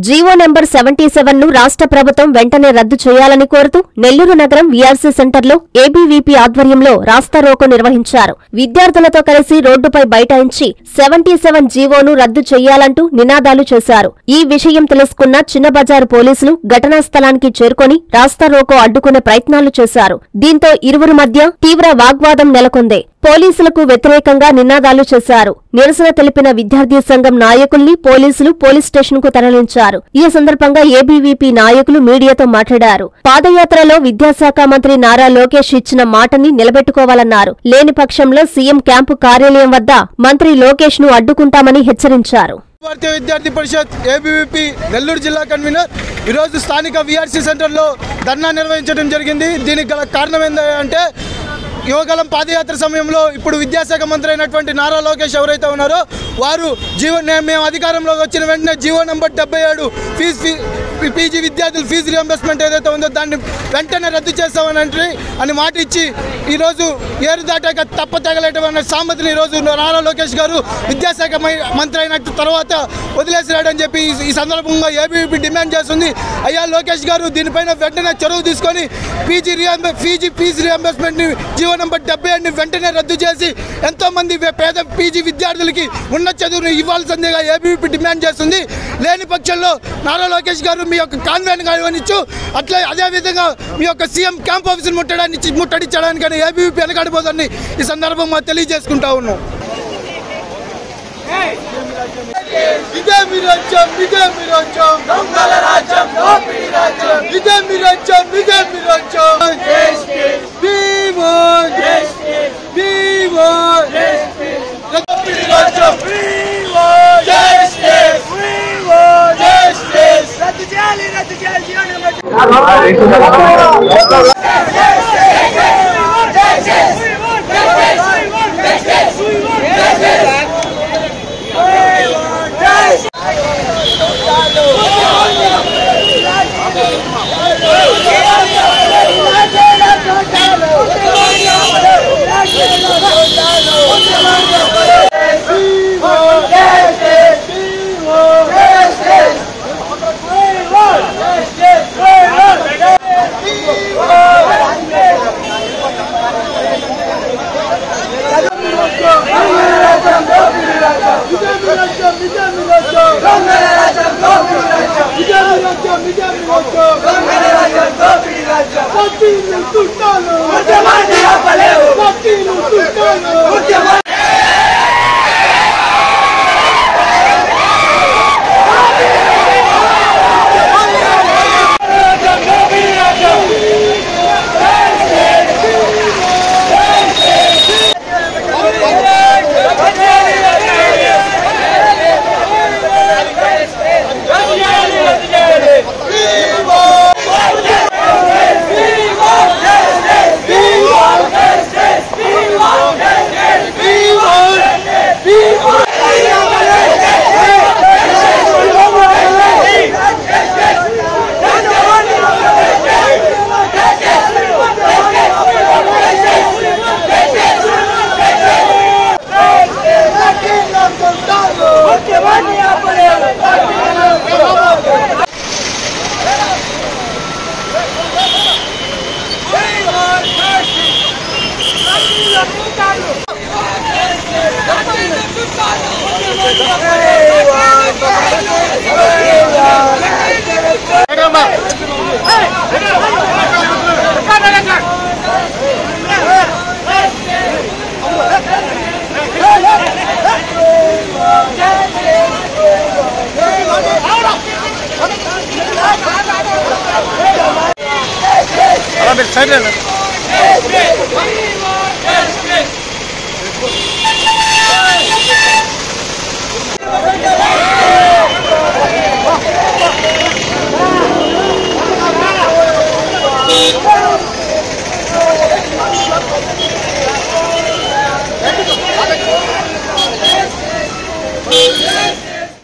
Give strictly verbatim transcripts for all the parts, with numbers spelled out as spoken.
GO number seventy seven ను రాష్ట్ర ప్రభుత్వం వెంటనే రద్దు చేయాలని కోరుతూ నెల్లూరు నగరం వీఆర్సీ సెంటర్లో ఏబీవీపీ ఆధ్వర్యంలో రాస్తారోకో నిర్వహించారు. విద్యార్థులతో కలిసి రోడ్డుపై బైఠాయించి సెవెంటీ సెవెన్ జీవోను రద్దు చేయాలంటూ నినాదాలు చేశారు. ఈ విషయం తెలుసుకున్న చిన్నబజారు పోలీసులు ఘటనా స్థలానికి చేరుకొని రాస్తారోకో అడ్డుకునే ప్రయత్నాలు చేశారు. దీంతో ఇరువురి మధ్య తీవ్ర వాగ్వాదం నెలకొంది. పోలీసులకు వ్యతిరేకంగా నినాదాలు చేశారు. నిరసన తెలిపిన విద్యార్థి సంఘం నాయకుల్ని పోలీసులు పోలీస్ స్టేషన్ కు తరలించారు. ఈ సందర్భంగా ఏబీవీపీ నాయకులు మీడియాతో మాట్లాడారు. పాదయాత్రలో విద్యాశాఖ మంత్రి నారా లోకేష్ ఇచ్చిన మాటని నిలబెట్టుకోవాలన్నారు. లేని పక్షంలో సీఎం క్యాంపు కార్యాలయం వద్ద మంత్రి లోకేష్ ను అడ్డుకుంటామని హెచ్చరించారు. భారతీయ విద్యార్థి పరిషత్ ఏబీవీపీ నెల్లూరు జిల్లా కన్వీనర్ ఈరోజు స్థానిక వీఆర్సీ సెంటర్లో ధర్నా నిర్వహించడం జరిగింది. దీనికి గల కారణం ఏంటంటే యువగలం పాదయాత్ర సమయంలో ఇప్పుడు విద్యాశాఖ మంత్రి అయినటువంటి నారా లోకేష్ ఎవరైతే ఉన్నారో వారు జీవో మేము అధికారంలోకి వచ్చిన వెంటనే జీవో నెంబర్ డెబ్బై ఏడు ఫీజు పీజీ విద్యార్థుల ఫీజు రియంబర్స్మెంట్ ఏదైతే ఉందో దాన్ని వెంటనే రద్దు చేస్తామని అని మాట ఇచ్చి ఈరోజు ఏరు దాటాక తప్ప తగలేటమైన సామెతలు ఈరోజు నారా లోకేష్ గారు విద్యాశాఖ మంత్రి అయిన తర్వాత వదిలేసిరాడని చెప్పి ఈ సందర్భంగా ఏబీవీపీ డిమాండ్ చేస్తుంది. అయ్యా లోకేష్ గారు దీనిపైన వెంటనే చొరవ తీసుకొని పీజీ రియంబర్ పీజీ ఫీజు రియంబర్స్మెంట్ని జీవో నెంబర్ డెబ్బై ఏడుని వెంటనే రద్దు చేసి ఎంతోమంది పేద పీజీ విద్యార్థులకి ఉన్న చదువును ఇవ్వాల్సిందిగా ఏబీవీపీ డిమాండ్ చేస్తుంది. లేని పక్షంలో నారా లోకేష్ గారు మీ యొక్క కాన్వెన్ కానివ్వచ్చు, అట్లా అదేవిధంగా మీ యొక్క సీఎం క్యాంప్ ఆఫీసును ముట్టడానికి ముట్టడించడానికి కానీ ఏబీవీపీ వెనకాడిపోదని ఈ సందర్భంగా తెలియజేసుకుంటా ఉన్నాం. ఇదే మీ రాజ్యం, ఇదే మీ రాజ్యం, దొంగల రాజ్యం, దోపిడీ రాజ్యం, ఇదే మీ రాజ్యం, ఇదే మీ రాజ్యం. We want justice. We want justice. దోపిడీ రాజ్యం. We want justice. We want justice. రద్దు చేయాలి, రద్దు చేయాలి.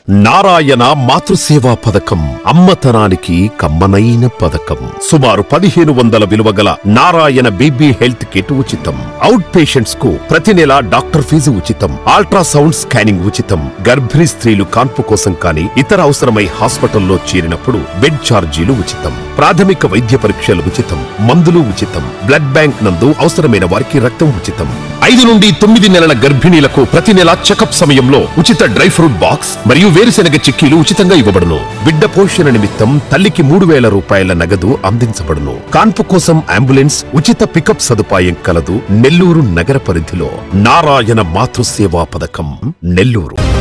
నారాయణ మాతృసేవా పథకం అమ్మతనానికి కమ్మనైన పథకం. సుమారు పదిహేను వందల విలువ గల నారాయణ బేబీ హెల్త్ కిట్ ఉచితం. అవుట్ పేషెంట్స్ కు ప్రతి నెల డాక్టర్ ఫీజు ఉచితం. అల్ట్రాసౌండ్ స్కానింగ్ ఉచితం. గర్భిణీ స్త్రీలు కాన్పు కోసం కానీ ఇతర అవసరమై హాస్పిటల్లో చేరినప్పుడు బెడ్ ఛార్జీలు ఉచితం. ప్రాథమిక వైద్య పరీక్షలు ఉచితం. మందులు ఉచితం. బ్లడ్ బ్యాంక్ నందు అవసరమైన వారికి రక్తం ఉచితం. ఐదు నుండి తొమ్మిది నెలల గర్భిణీలకు ప్రతి నెల చెకప్ సమయంలో ఉచిత డ్రై ఫ్రూట్ బాక్స్ మరియు వేరుశెనగ చిక్కీలు ఉచితంగా ఇవ్వబడును. బిడ్డ పోషణ నిమిత్తం తల్లికి మూడు వేల రూపాయల నగదు అందించబడును. కాన్పు కోసం అంబులెన్స్ ఉచిత పికప్ సదుపాయం కలదు. నెల్లూరు నగర పరిధిలో నారాయణ మాతృసేవా పథకం, నెల్లూరు.